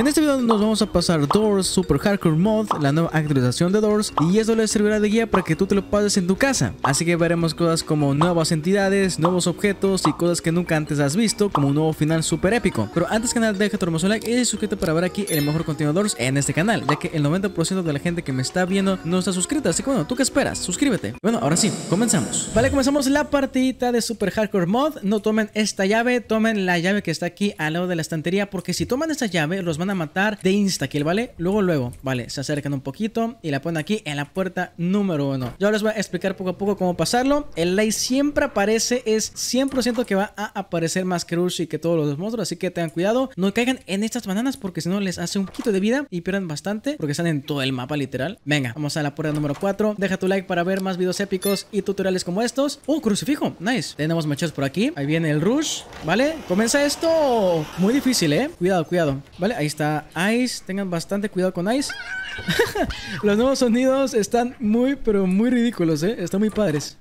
En este video nos vamos a pasar Doors Super Hardcore Mod, la nueva actualización de Doors, y eso les servirá de guía para que tú te lo pases en tu casa. Así que veremos cosas como nuevas entidades, nuevos objetos y cosas que nunca antes has visto, como un nuevo final super épico. Pero antes que nada, deja tu hermoso like y suscríbete para ver aquí el mejor contenido de Doors en este canal, ya que el 90% de la gente que me está viendo no está suscrita. Así que bueno, ¿tú qué esperas? Suscríbete. Bueno, ahora sí, comenzamos. Vale, comenzamos la partidita de Super Hardcore Mod. No tomen esta llave, tomen la llave que está aquí al lado de la estantería, porque si toman esta llave los van a matar de instakill, ¿vale? Luego, vale, se acercan un poquito y la ponen aquí en la puerta número 1. Yo les voy a explicar poco a poco cómo pasarlo. El like siempre aparece, es 100% que va a aparecer más que Rush y que todos los monstruos, así que tengan cuidado, no caigan en estas bananas porque si no les hace un poquito de vida y pierden bastante porque están en todo el mapa literal. Venga, vamos a la puerta número 4. Deja tu like para ver más videos épicos y tutoriales como estos. Crucifijo, nice. Tenemos mechas por aquí, ahí viene el Rush, ¿vale? Comienza esto muy difícil, cuidado, ¿vale? Ahí está Ice, tengan bastante cuidado con Ice. Los nuevos sonidos están pero muy ridículos, están muy padres.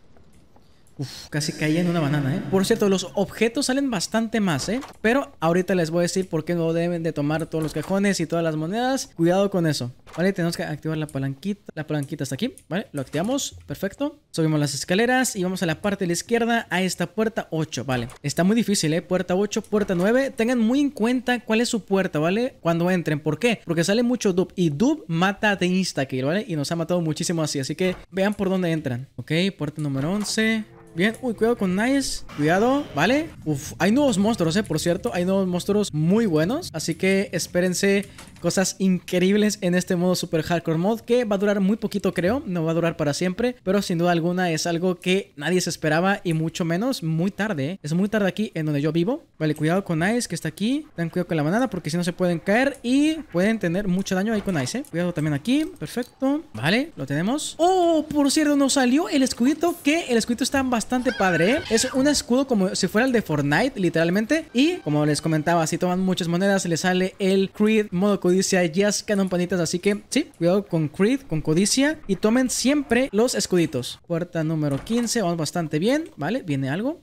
Uf, casi caí en una banana, Por cierto, los objetos salen bastante más, pero ahorita les voy a decir por qué no deben de tomar todos los cajones y todas las monedas. Cuidado con eso, ¿vale? Tenemos que activar la palanquita. La palanquita está aquí, ¿vale? Lo activamos, perfecto. Subimos las escaleras y vamos a la parte de la izquierda, a esta puerta 8, ¿vale? Está muy difícil, puerta 8, puerta 9. Tengan muy en cuenta cuál es su puerta, ¿vale? Cuando entren, ¿por qué? Porque sale mucho dub y dub mata de instakill, ¿vale? Y nos ha matado muchísimo así que vean por dónde entran. Ok, puerta número 11. Bien, cuidado con Nice. Cuidado, ¿vale? Hay nuevos monstruos, por cierto. Hay nuevos monstruos muy buenos. Así que espérense cosas increíbles en este modo Super Hardcore Mod, que va a durar muy poquito, creo. No va a durar para siempre, pero sin duda alguna es algo que nadie se esperaba y mucho menos muy tarde, Es muy tarde aquí en donde yo vivo. Vale, cuidado con Nice, que está aquí. Ten cuidado con la banana porque si no se pueden caer y pueden tener mucho daño ahí con Nice, Cuidado también aquí. Perfecto. Vale, lo tenemos. Por cierto, nos salió el escudito, que el escudito está bastante padre, Es un escudo como si fuera el de Fortnite, literalmente. Y como les comentaba, si toman muchas monedas, les sale el Creed modo codicia, Yes Canon panitas. Así que sí, cuidado con Creed, con codicia. Y tomen siempre los escuditos. Puerta número 15, vamos bastante bien. Vale, viene algo,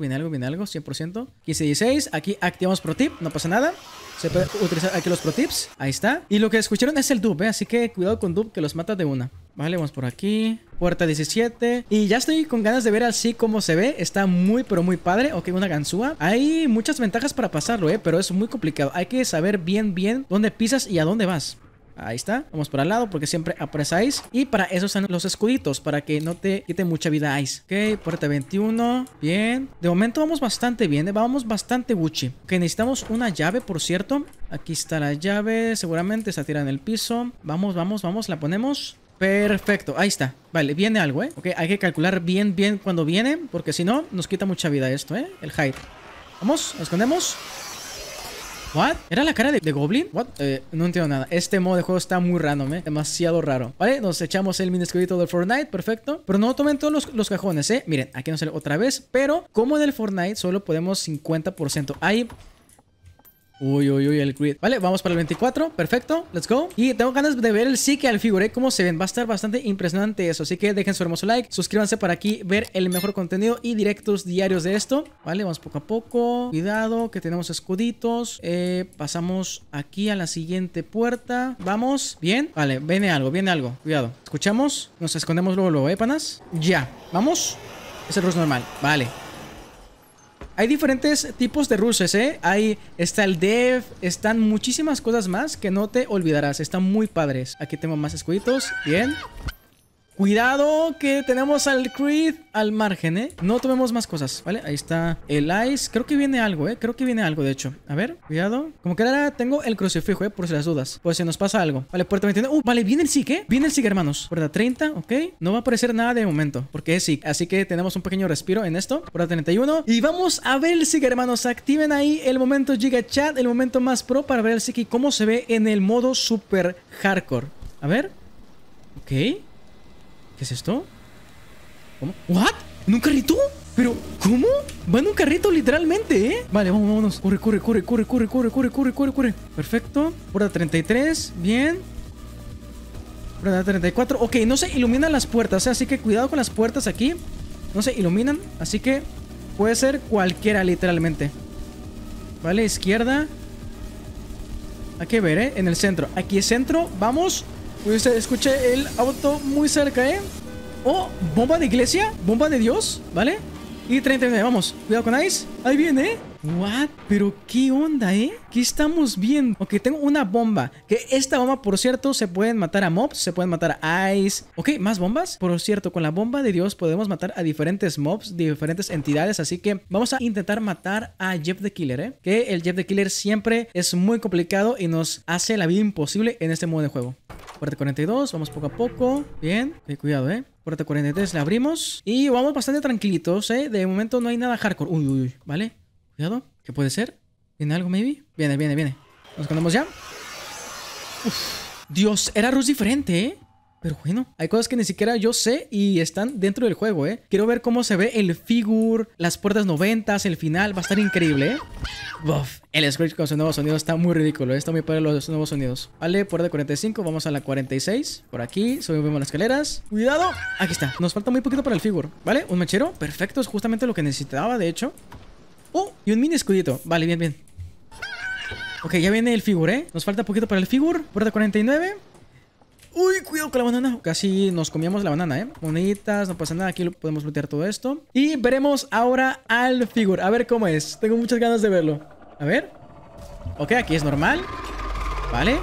100%. 15-16, aquí activamos Pro Tip, no pasa nada. Se puede utilizar aquí los Pro Tips. Ahí está. Y lo que escucharon es el dub, Así que cuidado con dub, que los mata de una. Vale, vamos por aquí. Puerta 17. Y ya estoy con ganas de ver así cómo se ve. Está pero muy padre. Ok, una ganzúa. Hay muchas ventajas para pasarlo, pero es muy complicado. Hay que saber bien dónde pisas y a dónde vas. Ahí está, vamos por al lado porque siempre aparece Ice. Y para eso están los escuditos, para que no te quite mucha vida Ice. Ok, puerta 21. Bien, de momento vamos bastante bien, Vamos bastante Gucci. Ok, necesitamos una llave, por cierto. Aquí está la llave, seguramente está tirada en el piso. Vamos, la ponemos. Perfecto, ahí está. Vale, viene algo, Ok, hay que calcular bien cuando viene, porque si no, nos quita mucha vida esto, El hide. Vamos, nos escondemos. ¿What? ¿Era la cara de Goblin? ¿What? No entiendo nada. Este modo de juego está muy random, Demasiado raro. Vale, nos echamos el mini escudito del Fortnite. Perfecto. Pero no tomen todos los cajones, Miren, aquí nos sale otra vez. Pero como en el Fortnite solo podemos 50%. Ahí... Uy, el grid. Vale, vamos para el 24. Perfecto, let's go. Y tengo ganas de ver el Psyche al figure, cómo se ven. Va a estar bastante impresionante eso. Así que dejen su hermoso like. Suscríbanse para aquí ver el mejor contenido y directos diarios de esto. Vale, vamos poco a poco. Cuidado, que tenemos escuditos. Pasamos aquí a la siguiente puerta. Vamos, bien. Vale, viene algo. Cuidado. Escuchamos. Nos escondemos luego, panas. Ya, vamos. Es el rush normal. Vale. Hay diferentes tipos de rushes, Ahí está el dev, están muchísimas cosas más que no te olvidarás. Están muy padres. Aquí tengo más escuditos. Bien. Cuidado que tenemos al Creed al margen, No tomemos más cosas, ¿vale? Ahí está el Ice. Creo que viene algo, Creo que viene algo, de hecho. A ver, cuidado. Como que ahora tengo el crucifijo, por si las dudas. Pues si nos pasa algo. Vale, puerta 21. Vale, viene el Psyche, Viene el Psyche, hermanos. Puerta 30, ok. No va a aparecer nada de momento, porque es Psyche. Así que tenemos un pequeño respiro en esto. Puerta 31. Y vamos a ver el Psyche, hermanos. Activen ahí el momento Giga Chat, el momento más pro para ver el Psyche cómo se ve en el modo Super Hardcore. A ver. Ok. ¿Qué es esto? ¿Cómo? ¿What? ¿En un carrito? ¿Pero cómo? Va en un carrito literalmente, Vale, vámonos. Corre. Perfecto. Puerta 33. Bien. Puerta 34. Ok, no se iluminan las puertas, así que cuidado con las puertas aquí. No se iluminan, así que puede ser cualquiera literalmente. Vale, izquierda. Hay que ver, en el centro. Aquí es centro, vamos. Uy, escuché el auto muy cerca, Oh, bomba de iglesia, bomba de Dios, ¿vale? Y 39, vamos, cuidado con Ice. Ahí viene, What? Pero qué onda, ¿Qué estamos viendo? Ok, tengo una bomba. Que esta bomba, por cierto, se pueden matar a mobs, se pueden matar a Ice. Ok, más bombas. Por cierto, con la bomba de Dios podemos matar a diferentes mobs, diferentes entidades. Así que vamos a intentar matar a Jeff the Killer, Que el Jeff the Killer siempre es muy complicado y nos hace la vida imposible en este modo de juego. Puerta 42, vamos poco a poco. Bien, cuidado, Puerta 43 la abrimos. Y vamos bastante tranquilitos, De momento no hay nada hardcore. Uy, uy, uy, ¿vale? Cuidado, ¿qué puede ser? ¿Viene algo, maybe? Viene, viene, viene. ¿Nos escondemos ya? Uf, Dios, era Rush diferente, Pero bueno, hay cosas que ni siquiera yo sé y están dentro del juego, Quiero ver cómo se ve el figure, las puertas 90, el final. Va a estar increíble, Uf, el Screech con su nuevo sonido está muy ridículo, Está muy padre los nuevos sonidos. Vale, puerta 45, vamos a la 46. Por aquí, subimos las escaleras. ¡Cuidado! Aquí está, nos falta muy poquito para el figure. ¿Vale? Un mechero, perfecto, es justamente lo que necesitaba, de hecho. Oh, y un mini escudito. Vale, bien, bien. Ok, ya viene el figure, Nos falta poquito para el figure. Puerta 49. Uy, cuidado con la banana. Casi nos comíamos la banana, Moneditas, no pasa nada. Aquí podemos lootear todo esto. Y veremos ahora al figure. A ver cómo es. Tengo muchas ganas de verlo. A ver. Ok, aquí es normal. Vale.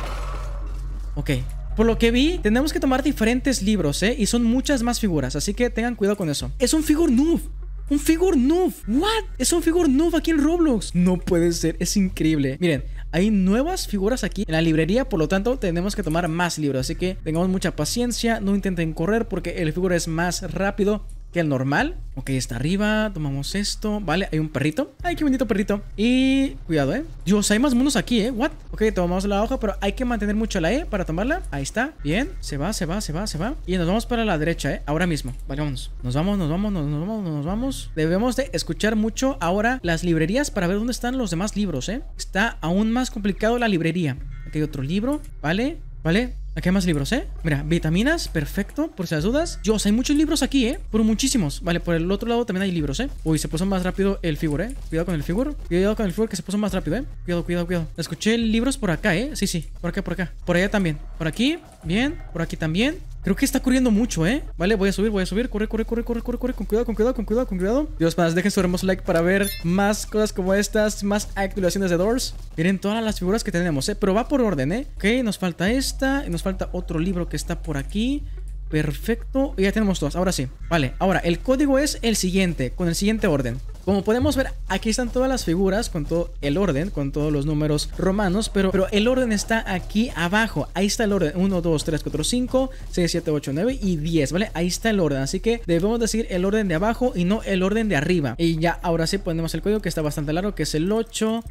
Ok. Por lo que vi, tenemos que tomar diferentes libros, Y son muchas más figuras. Así que tengan cuidado con eso. Es un figure noob. Un figure noob. What? Es un figure noob aquí en Roblox. No puede ser. Es increíble. Miren, hay nuevas figuras aquí en la librería. Por lo tanto, tenemos que tomar más libros. Así que tengamos mucha paciencia. No intenten correr porque el figure es más rápido que el normal. Ok, está arriba. Tomamos esto. Vale, hay un perrito. Ay, qué bonito perrito. Y cuidado, Dios, hay más monos aquí, What? Ok, tomamos la hoja, pero hay que mantener mucho la E para tomarla. Ahí está. Bien. Se va, se va, se va, se va. Y nos vamos para la derecha, ahora mismo. Vale, vámonos. Nos vamos, nos vamos, nos vamos, nos vamos. Debemos de escuchar mucho ahora las librerías para ver dónde están los demás libros, Está aún más complicado la librería. Aquí hay otro libro. Vale, vale. Aquí hay más libros, Mira, vitaminas, perfecto, por si las dudas. Dios, hay muchos libros aquí, Pero muchísimos. Vale, por el otro lado también hay libros, Uy, se puso más rápido el figure, Cuidado con el figure. Cuidado con el figure que se puso más rápido, Cuidado, cuidado, cuidado. Escuché libros por acá, Sí, sí. Por acá, por acá. Por allá también. Por aquí. Bien. Por aquí también. Creo que está corriendo mucho, Vale, voy a subir, voy a subir. Corre, corre, corre, corre, corre, corre. Con cuidado, con cuidado, con cuidado, con cuidado. Dios, más, dejen su hermoso like para ver más cosas como estas. Más actualizaciones de Doors. Miren todas las figuras que tenemos, Pero va por orden, Ok, nos falta esta. Y nos falta otro libro que está por aquí. Perfecto, ya tenemos dos, ahora sí. Vale, ahora el código es el siguiente, con el siguiente orden. Como podemos ver, aquí están todas las figuras con todo el orden, con todos los números romanos, pero el orden está aquí abajo. Ahí está el orden, 1, 2, 3, 4, 5, 6, 7, 8, 9 y 10, ¿vale? Ahí está el orden, así que debemos de seguir el orden de abajo y no el orden de arriba. Y ya, ahora sí ponemos el código que está bastante largo, que es el 8,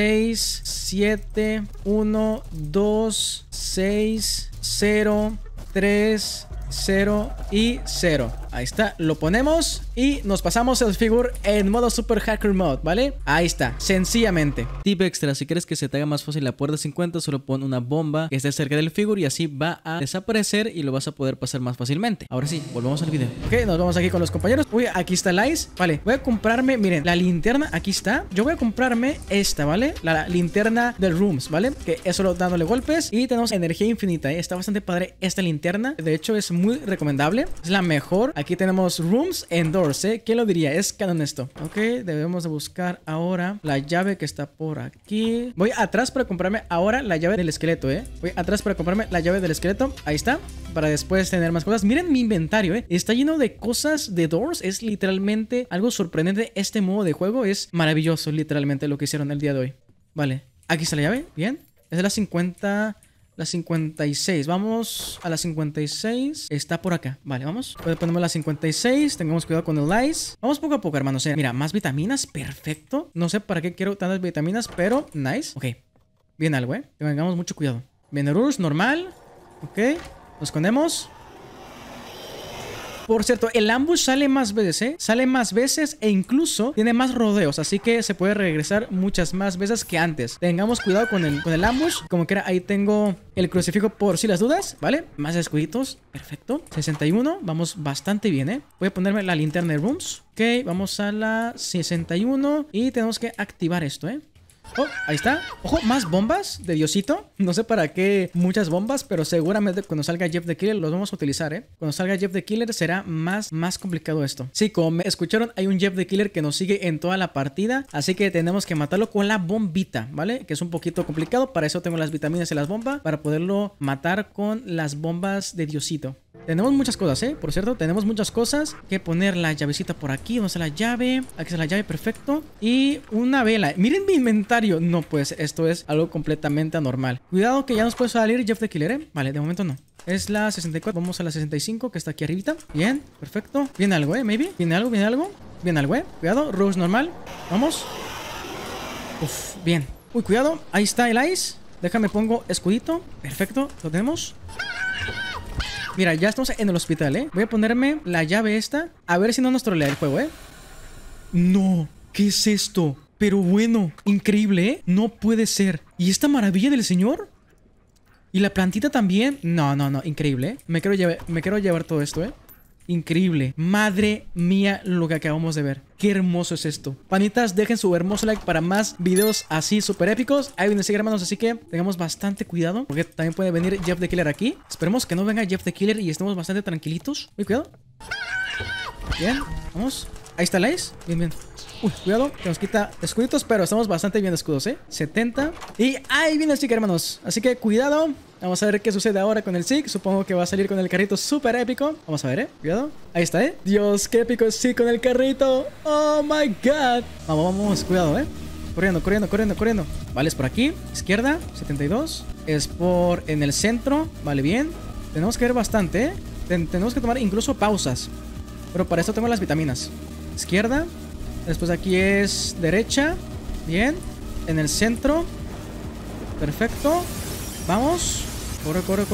6, 7, 1, 2, 6, 0, 3, 0 y 0. Ahí está, lo ponemos y nos pasamos el figure en modo Super Hacker Mode, ¿vale? Ahí está, sencillamente. Tip extra, si quieres que se te haga más fácil la puerta 50, solo pon una bomba que esté cerca del figure y así va a desaparecer y lo vas a poder pasar más fácilmente. Ahora sí, volvamos al video. Ok, nos vamos aquí con los compañeros. Uy, aquí está el Ice. Vale, voy a comprarme, miren, la linterna, aquí está. Yo voy a comprarme esta, ¿vale? La linterna del Rooms, ¿vale? Que es solo dándole golpes y tenemos energía infinita, Está bastante padre esta linterna. De hecho, es muy recomendable. Es la mejor. Aquí tenemos Rooms and Doors, ¿Quién lo diría? Es canon esto. Ok, debemos de buscar ahora la llave que está por aquí. Voy atrás para comprarme ahora la llave del esqueleto, Voy atrás para comprarme la llave del esqueleto. Ahí está. Para después tener más cosas. Miren mi inventario, Está lleno de cosas de Doors. Es literalmente algo sorprendente. Este modo de juego es maravilloso, literalmente, lo que hicieron el día de hoy. Vale, aquí está la llave. Bien. Es de la 50... La 56, vamos a la 56. Está por acá, vale, vamos. Ponemos la 56, tengamos cuidado con el Ice. Vamos poco a poco, hermanos, Mira, más vitaminas, perfecto. No sé para qué quiero tantas vitaminas, pero nice. Ok, bien algo, Tengamos mucho cuidado. Bien, el Rush, normal. Ok, nos escondemos. Por cierto, el ambush sale más veces, Sale más veces e incluso tiene más rodeos. Así que se puede regresar muchas más veces que antes. Tengamos cuidado con el ambush. Como quiera, ahí tengo el crucifijo por si las dudas, ¿vale? Más escuditos, perfecto. 61, vamos bastante bien, Voy a ponerme la linterna de Rooms. Ok, vamos a la 61 y tenemos que activar esto, Oh, ahí está. Ojo, más bombas de Diosito. No sé para qué muchas bombas, pero seguramente cuando salga Jeff the Killer los vamos a utilizar, ¿eh? Cuando salga Jeff the Killer será más complicado esto. Sí, como me escucharon, hay un Jeff the Killer que nos sigue en toda la partida, así que tenemos que matarlo con la bombita, ¿vale? Que es un poquito complicado. Para eso tengo las vitaminas y las bombas, para poderlo matar con las bombas de Diosito. Tenemos muchas cosas, ¿eh? Por cierto, tenemos muchas cosas que poner la llavecita por aquí. ¿Dónde está la llave? Aquí está la llave, perfecto. Y una vela. Miren mi inventario. No, pues esto es algo completamente anormal. Cuidado que ya nos puede salir Jeff the Killer, ¿eh? Vale, de momento no. Es la 64, vamos a la 65 que está aquí arribita. Bien, perfecto. Viene algo, maybe. Viene algo, viene algo. Viene algo, cuidado, Rose normal. Vamos. Uf, bien. Uy, cuidado, ahí está el ice. Déjame pongo escudito. Perfecto, lo tenemos. Mira, ya estamos en el hospital, ¿eh? Voy a ponerme la llave esta. A ver si no nos trolea el juego, ¿eh? No, ¿qué es esto? Pero bueno, increíble, ¿eh? No puede ser. ¿Y esta maravilla del señor? ¿Y la plantita también? No, increíble, ¿eh? Me quiero llevar todo esto, ¿eh? Increíble. Madre mía lo que acabamos de ver. Qué hermoso es esto. Panitas, dejen su hermoso like para más videos así súper épicos. Ahí vienen a seguir, hermanos, así que tengamos bastante cuidado, porque también puede venir Jeff the Killer aquí. Esperemos que no venga Jeff the Killer y estemos bastante tranquilitos. Uy, cuidado. Bien, vamos. Ahí está el ice. Bien, bien. Uy, cuidado, que nos quita escuditos, pero estamos bastante bien de escudos, ¿eh? 70. Y ahí viene el Sig, hermanos. Así que cuidado. Vamos a ver qué sucede ahora con el Sig. Supongo que va a salir con el carrito súper épico. Vamos a ver, Cuidado. Ahí está, Dios, qué épico es Sig con el carrito. Oh my god. Vamos, cuidado, Corriendo. Vale, es por aquí. Izquierda, 72. Es por en el centro. Vale, bien. Tenemos que ver bastante, Tenemos que tomar incluso pausas. Pero para esto tengo las vitaminas. Izquierda. Después aquí es derecha. Bien. En el centro. Perfecto. Vamos. Corre.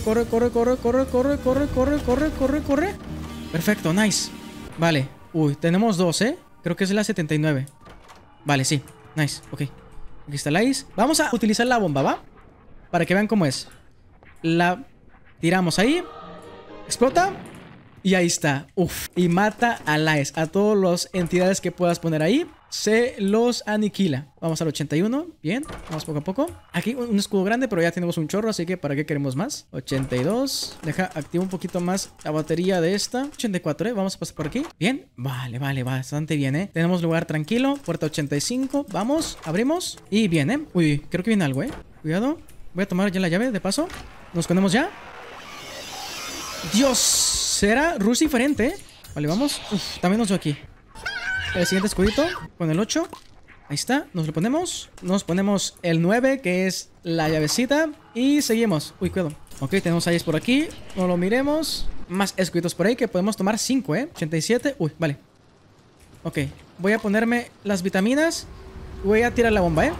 Perfecto, nice. Vale. Uy, tenemos dos, Creo que es la 79. Vale, sí. Nice, ok. Aquí está la ice. Vamos a utilizar la bomba, ¿va? Para que vean cómo es. La tiramos ahí. Explota. Y ahí está. Uf. Y mata a la ice. A todas las entidades que puedas poner ahí. Se los aniquila. Vamos al 81. Bien. Vamos poco a poco. Aquí un escudo grande, pero ya tenemos un chorro. Así que ¿para qué queremos más? 82. Activo un poquito más la batería de esta. 84, Vamos a pasar por aquí. Bien. Vale. Bastante bien, Tenemos lugar tranquilo. Puerta 85. Vamos. Abrimos. Y bien, Uy, creo que viene algo, Cuidado. Voy a tomar ya la llave de paso. Nos ponemos ya. Dios. Será Rush diferente, Vale, vamos. Uf, también nos dio aquí. El siguiente escudito con el 8. Ahí está, nos lo ponemos. Nos ponemos el 9, que es la llavecita. Y seguimos. Uy, cuidado. Ok, tenemos ahí por aquí. No lo miremos. Más escuditos por ahí que podemos tomar 5, 87. Uy, vale. Ok, voy a ponerme las vitaminas. Voy a tirar la bomba,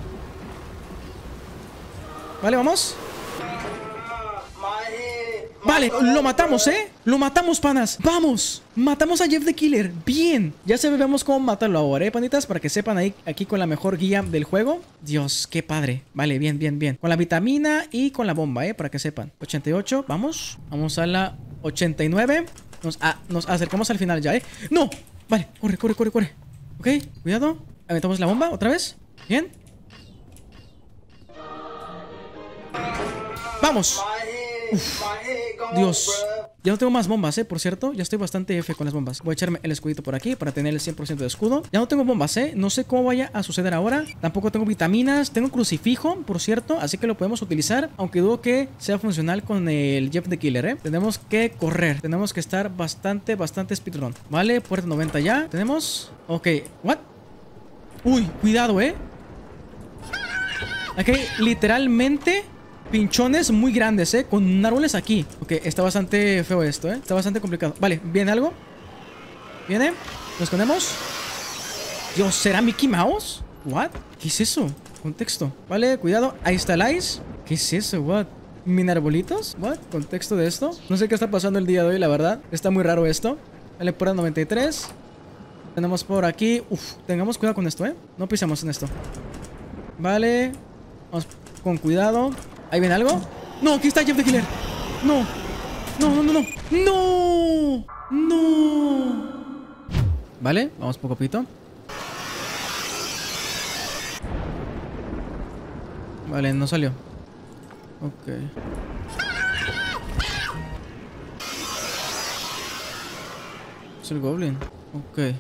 Vale, vamos. Vale, lo matamos, Lo matamos, panas. Vamos, matamos a Jeff the Killer. Bien, ya sabemos cómo matarlo ahora, panitas, para que sepan ahí, aquí con la mejor guía del juego. Dios, qué padre. Vale, bien. Con la vitamina y con la bomba, para que sepan. 88, vamos. Vamos a la 89. Nos acercamos al final ya, ¡No! Vale, corre. Ok, cuidado. Aventamos la bomba otra vez. Bien. Vamos. Uf, Dios. Ya no tengo más bombas, por cierto. Ya estoy bastante F con las bombas. Voy a echarme el escudito por aquí para tener el 100% de escudo. Ya no tengo bombas, No sé cómo vaya a suceder ahora. Tampoco tengo vitaminas. Tengo crucifijo, por cierto. Así que lo podemos utilizar. Aunque dudo que sea funcional con el Jeff the Killer, Tenemos que correr. Tenemos que estar bastante speedrun. Vale, puerta 90 ya. Tenemos. Ok, what? Uy, cuidado, Ok, literalmente pinchones muy grandes, con árboles aquí. Ok, está bastante feo esto, Está bastante complicado. Vale, ¿viene algo? ¿Viene? ¿Nos escondemos? Dios, ¿será Mickey Mouse? ¿What? ¿Qué es eso? Contexto. Vale, cuidado. Ahí está el ice. ¿Qué es eso? ¿What? ¿Minarbolitos? ¿What? ¿Contexto de esto? No sé qué está pasando el día de hoy, la verdad. Está muy raro esto. Vale, por 93. Tenemos por aquí. Uf, tengamos cuidado con esto, No pisemos en esto. Vale. Vamos con cuidado. ¿Ahí viene algo? No, aquí está Jeff the Killer. No. Vale, vamos poco a poquito. Vale, no salió. Ok. Es el Goblin. Ok.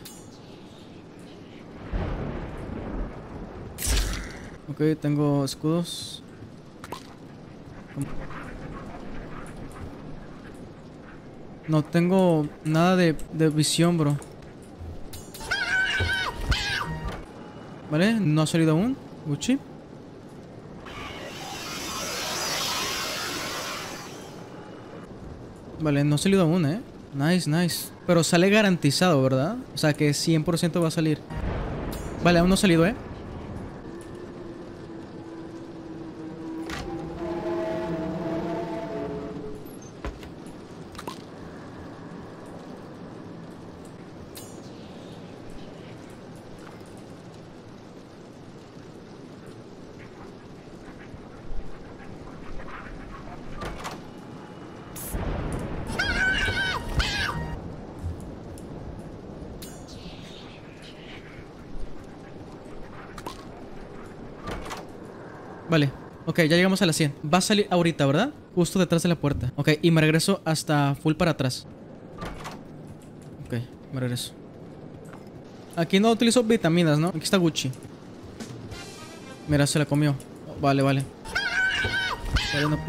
Ok, tengo escudos. No tengo nada de visión, bro. Vale, no ha salido aún. Gucci. Vale, no ha salido aún, Nice, nice. Pero sale garantizado, ¿verdad? O sea que 100% va a salir. Vale, aún no ha salido, Vale, ok, ya llegamos a la 100. Va a salir ahorita, ¿verdad? Justo detrás de la puerta. Ok, y me regreso hasta full para atrás. Ok, me regreso. Aquí no utilizo vitaminas, ¿no? Aquí está Gucci. Mira, se la comió. Vale, vale. Vale, no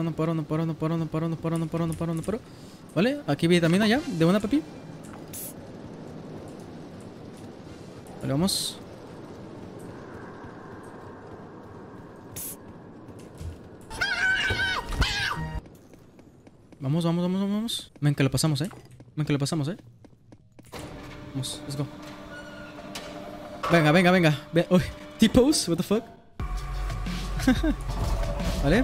paro. Vale, aquí vitamina ya, de una, papi. Vale, vamos. Vamos. Ven que lo pasamos, Vamos, let's go. Venga. Uy, T-pose, what the fuck. Vale.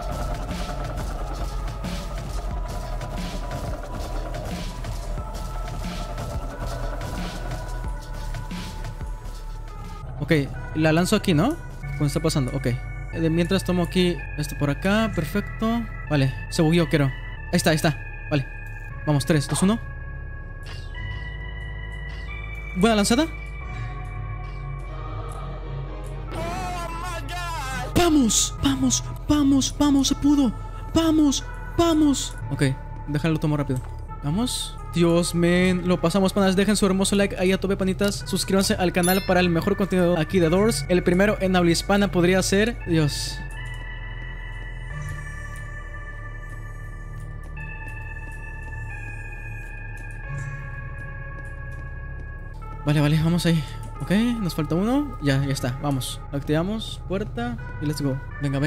Ok, la lanzo aquí, ¿no? ¿Cómo está pasando? Ok. Mientras tomo aquí esto por acá, perfecto. Vale, se bugueó, quiero. Ahí está. Vale. Vamos, 3, 2, 1. Buena lanzada. Vamos, se pudo. Vamos. Ok, déjalo, tomo rápido. Vamos. Dios, men, lo pasamos, panas. Dejen su hermoso like ahí a tope, panitas. Suscríbanse al canal para el mejor contenido aquí de Doors. El primero en habla hispana podría ser. Dios. Vale, vamos ahí. Ok, nos falta uno. Ya está, vamos. Activamos, puerta y let's go. Venga.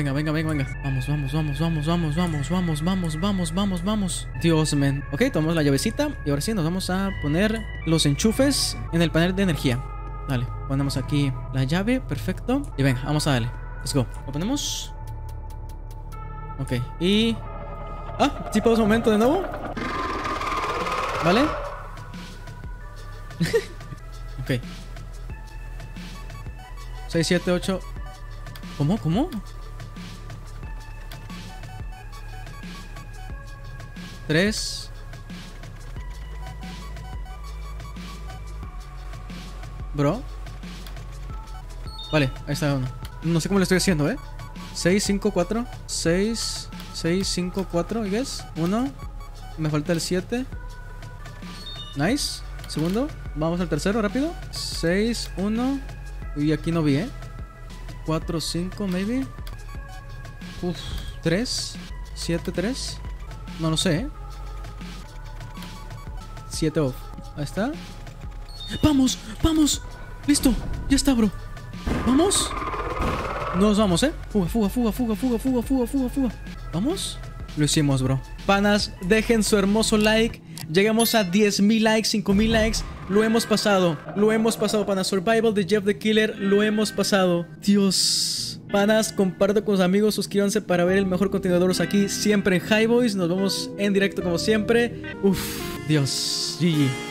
Vamos. Dios, men. Ok, tomamos la llavecita y ahora sí nos vamos a poner los enchufes en el panel de energía. Dale, ponemos aquí la llave, perfecto. Y venga, vamos a darle. Let's go. Lo ponemos. Ok, y... Ah, sí, pausa un momento de nuevo. Vale. Ok. 6, 7, 8. ¿Cómo? 3. Bro. Vale, ahí está uno. No sé cómo lo estoy haciendo, 6, 5, 4. 6, 5, 4, I guess. 1. Me falta el 7. Nice. Segundo. Vamos al tercero, rápido. 6, 1. Y aquí no vi, 4, 5, maybe. 3, 7, 3. No lo sé, 7 off. Ahí está. ¡Vamos! Listo, ya está, bro. Vamos. Nos vamos, Fuga. Vamos. Lo hicimos, bro. Panas, dejen su hermoso like. Llegamos a 10,000 likes, 5,000 likes. Lo hemos pasado, panas. Survival de Jeff the Killer, lo hemos pasado. Dios. Panas, comparto con sus amigos, suscríbanse para ver el mejor contenido de Doors aquí, siempre en Highboys. Nos vemos en directo como siempre. Uf, Dios. GG.